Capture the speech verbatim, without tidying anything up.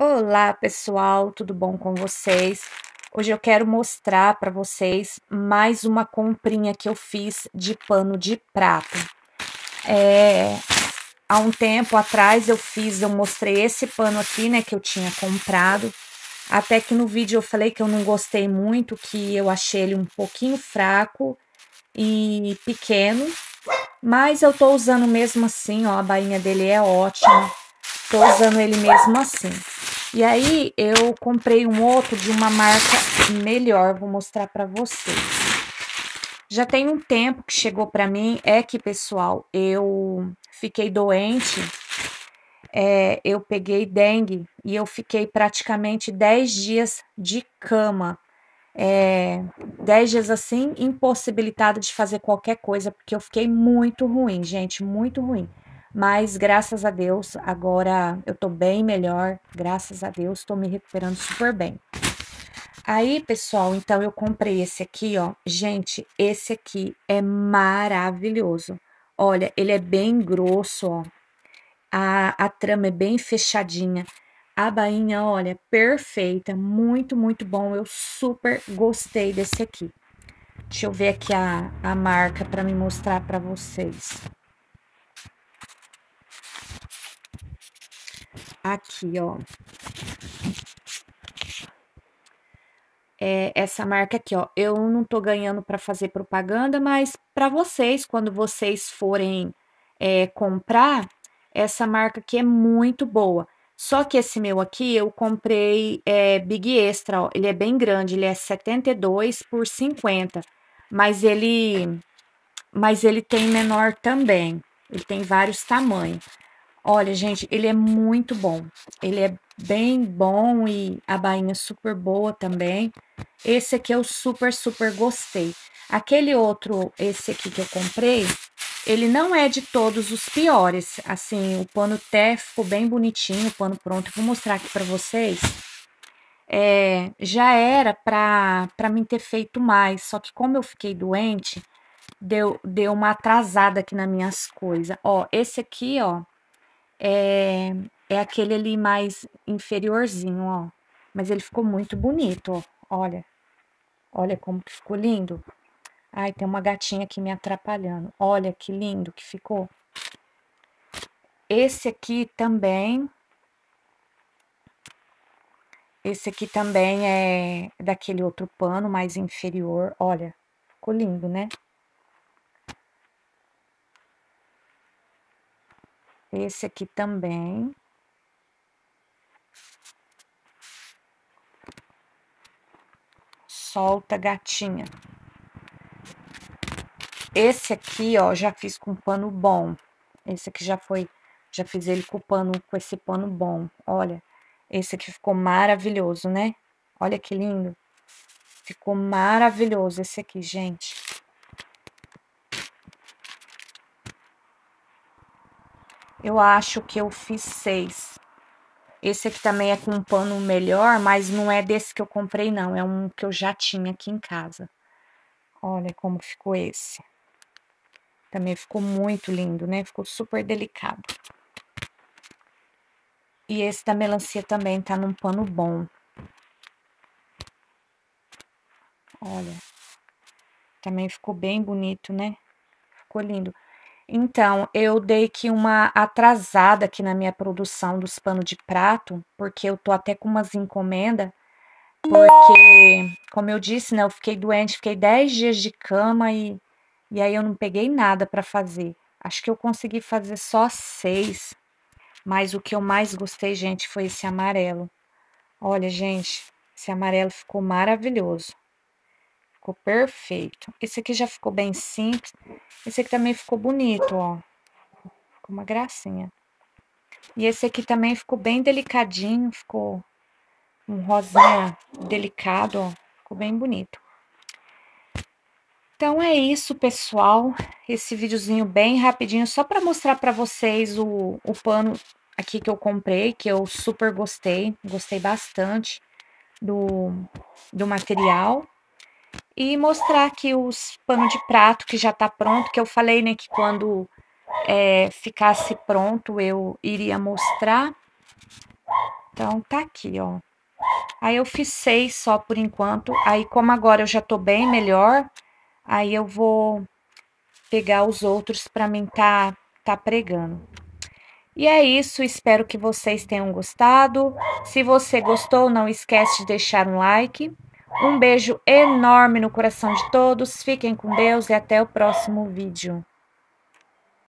Olá, pessoal, tudo bom com vocês? Hoje eu quero mostrar para vocês mais uma comprinha que eu fiz de pano de prato. É, há um tempo atrás eu fiz, eu mostrei esse pano aqui, né, que eu tinha comprado. Até que no vídeo eu falei que eu não gostei muito, que eu achei ele um pouquinho fraco e pequeno. Mas eu tô usando mesmo assim, ó, a bainha dele é ótima. Tô usando ele mesmo assim. E aí, eu comprei um outro de uma marca melhor, vou mostrar para vocês. Já tem um tempo que chegou para mim, é que, pessoal, eu fiquei doente, é, eu peguei dengue e eu fiquei praticamente dez dias de cama. É, dez dias assim, impossibilitada de fazer qualquer coisa, porque eu fiquei muito ruim, gente, muito ruim. Mas graças a Deus, agora eu tô bem melhor, graças a Deus, tô me recuperando super bem. Aí, pessoal, então eu comprei esse aqui, ó. Gente, esse aqui é maravilhoso. Olha, ele é bem grosso, ó. A, a trama é bem fechadinha. A bainha, olha, perfeita, muito, muito bom. Eu super gostei desse aqui. Deixa eu ver aqui a, a marca para me mostrar para vocês. Aqui, ó. É essa marca aqui, ó. Eu não tô ganhando para fazer propaganda, mas para vocês, quando vocês forem é, comprar, essa marca aqui é muito boa. Só que esse meu aqui, eu comprei é, Big Extra, ó. Ele é bem grande, ele é setenta e dois por cinquenta. Mas ele, mas ele tem menor também. Ele tem vários tamanhos. Olha, gente, ele é muito bom. Ele é bem bom e a bainha super boa também. Esse aqui eu super, super gostei. Aquele outro, esse aqui que eu comprei, ele não é de todos os piores. Assim, o pano até ficou bem bonitinho, o pano pronto. Eu vou mostrar aqui pra vocês. É, já era pra, pra mim ter feito mais, só que como eu fiquei doente, deu, deu uma atrasada aqui nas minhas coisas. Ó, esse aqui, ó, é, é aquele ali mais inferiorzinho, ó. Mas ele ficou muito bonito, ó. Olha, olha como que ficou lindo. Ai, tem uma gatinha aqui me atrapalhando. Olha que lindo que ficou. Esse aqui também. Esse aqui também é daquele outro pano mais inferior. Olha, ficou lindo, né? Esse aqui também. Solta, gatinha. Esse aqui, ó, já fiz com pano bom. Esse aqui já foi, já fiz ele com pano, com esse pano bom. Olha, esse aqui ficou maravilhoso, né? Olha que lindo. Ficou maravilhoso esse aqui, gente. Eu acho que eu fiz seis. Esse aqui também é com um pano melhor, mas não é desse que eu comprei, não. É um que eu já tinha aqui em casa. Olha como ficou esse. Também ficou muito lindo, né? Ficou super delicado. E esse da melancia também tá num pano bom. Olha. Também ficou bem bonito, né? Ficou lindo. Então, eu dei que uma atrasada aqui na minha produção dos panos de prato, porque eu tô até com umas encomendas, porque, como eu disse, né, eu fiquei doente, fiquei dez dias de cama e, e aí eu não peguei nada pra fazer. Acho que eu consegui fazer só seis, mas o que eu mais gostei, gente, foi esse amarelo. Olha, gente, esse amarelo ficou maravilhoso. Ficou perfeito. Esse aqui já ficou bem simples. Esse aqui também ficou bonito, ó. Ficou uma gracinha. E esse aqui também ficou bem delicadinho. Ficou um rosinha delicado, ó. Ficou bem bonito. Então é isso, pessoal. Esse videozinho bem rapidinho, só para mostrar para vocês o, o pano aqui que eu comprei, que eu super gostei. Gostei bastante do, do material. E mostrar aqui os panos de prato que já tá pronto, que eu falei, né, que quando é, ficasse pronto eu iria mostrar. Então, tá aqui, ó. Aí, eu fiz seis só por enquanto. Aí, como agora eu já tô bem melhor, aí eu vou pegar os outros pra mim tá, tá pregando. E é isso, espero que vocês tenham gostado. Se você gostou, não esquece de deixar um like. Um beijo enorme no coração de todos. Fiquem com Deus e até o próximo vídeo.